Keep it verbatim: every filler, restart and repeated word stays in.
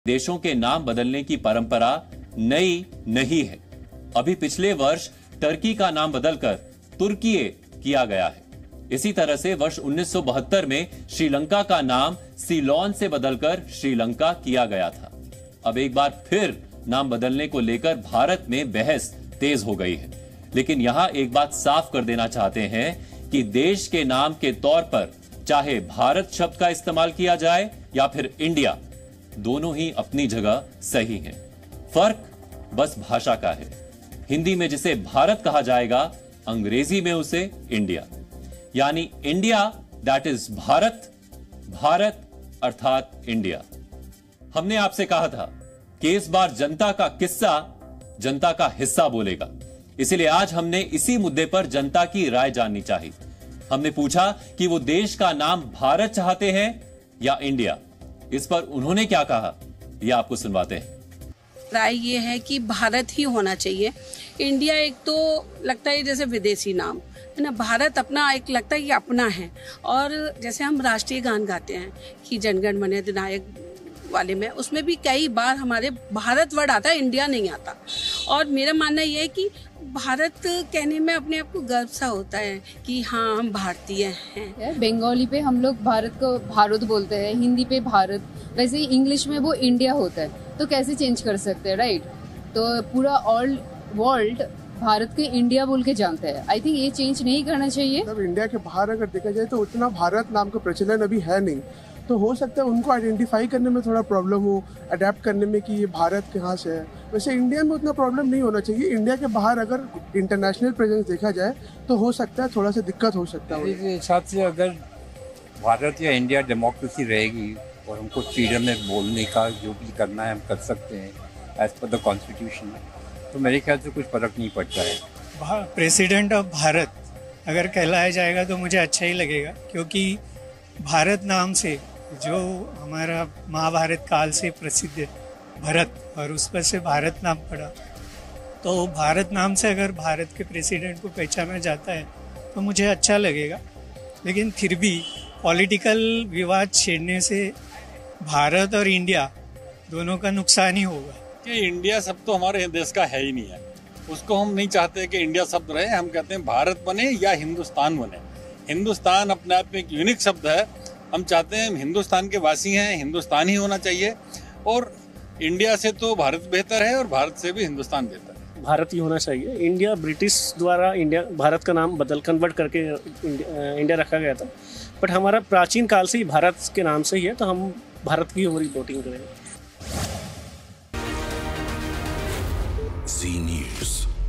देशों के नाम बदलने की परंपरा नई नहीं है। अभी पिछले वर्ष टर्की का नाम बदलकर तुर्कीये किया गया है। इसी तरह से वर्ष उन्नीस सौ बहत्तर में श्रीलंका का नाम सीलोन से बदलकर श्रीलंका किया गया था। अब एक बार फिर नाम बदलने को लेकर भारत में बहस तेज हो गई है, लेकिन यहां एक बात साफ कर देना चाहते हैं कि देश के नाम के तौर पर चाहे भारत शब्द का इस्तेमाल किया जाए या फिर इंडिया, दोनों ही अपनी जगह सही हैं। फर्क बस भाषा का है। हिंदी में जिसे भारत कहा जाएगा, अंग्रेजी में उसे इंडिया, यानी India that is Bharat, Bharat अर्थात इंडिया। हमने आपसे कहा था कि इस बार जनता का किस्सा जनता का हिस्सा बोलेगा, इसलिए आज हमने इसी मुद्दे पर जनता की राय जाननी चाहिए। हमने पूछा कि वो देश का नाम भारत चाहते हैं या इंडिया। इस पर उन्होंने क्या कहा, यह आपको सुनवाते हैं। राय ये है कि भारत ही होना चाहिए। इंडिया एक तो लगता है जैसे विदेशी नाम है ना, भारत अपना एक लगता है कि अपना है। और जैसे हम राष्ट्रीय गान गाते हैं कि जनगण मन अधिनायक वाले में, उसमें भी कई बार हमारे भारत वर्ड आता है, इंडिया नहीं आता। और मेरा मानना यह है कि भारत कहने में अपने आप को गर्व सा होता है कि हाँ हम भारतीय हैं। बंगाली पे हम लोग भारत को भारत बोलते हैं, हिंदी पे भारत, वैसे ही इंग्लिश में वो इंडिया होता है, तो कैसे चेंज कर सकते हैं, राइट? तो पूरा ऑल वर्ल्ड भारत के इंडिया बोल के जानते हैं। आई थिंक ये चेंज नहीं करना चाहिए। मतलब इंडिया के बाहर अगर देखा जाए तो उतना भारत नाम का प्रचलन अभी है नहीं, तो हो सकता है उनको आइडेंटिफाई करने में थोड़ा प्रॉब्लम हो, अडेप्ट करने में कि ये भारत कहाँ से है। वैसे इंडिया में उतना प्रॉब्लम नहीं होना चाहिए। इंडिया के बाहर अगर इंटरनेशनल प्रेजेंस देखा जाए तो हो सकता है थोड़ा सा दिक्कत हो सकता है। मेरे हिसाब से अगर भारत या इंडिया डेमोक्रेसी रहेगी और हमको फ्रीडम में बोलने का जो भी करना है हम कर सकते हैं एज पर द कॉन्स्टिट्यूशन, तो मेरे ख्याल से कुछ फर्क नहीं पड़ता है। प्रेसिडेंट ऑफ भारत अगर कहलाया जाएगा तो मुझे अच्छा ही लगेगा, क्योंकि भारत नाम से जो हमारा महाभारत काल से प्रसिद्ध है भरत, और उस पर से भारत नाम पड़ा, तो भारत नाम से अगर भारत के प्रेसिडेंट को पहचाना जाता है तो मुझे अच्छा लगेगा। लेकिन फिर भी पॉलिटिकल विवाद छेड़ने से भारत और इंडिया दोनों का नुकसान ही होगा। कि इंडिया शब्द तो हमारे देश का है ही नहीं है, उसको हम नहीं चाहते कि इंडिया शब्द रहे। हम कहते हैं भारत बने या हिंदुस्तान बने। हिंदुस्तान अपने आप में एक यूनिक शब्द है। हम चाहते हैं हिंदुस्तान के वासी हैं, हिंदुस्तान ही होना चाहिए। और इंडिया से तो भारत बेहतर है और भारत से भी हिंदुस्तान बेहतर है। भारत ही होना चाहिए। इंडिया ब्रिटिश द्वारा इंडिया भारत का नाम बदल कन्वर्ट करके इंडिया, इंडिया रखा गया था, बट हमारा प्राचीन काल से ही भारत के नाम से ही है, तो हम भारत की ओर वोटिंग करेंगे। जी न्यूज़।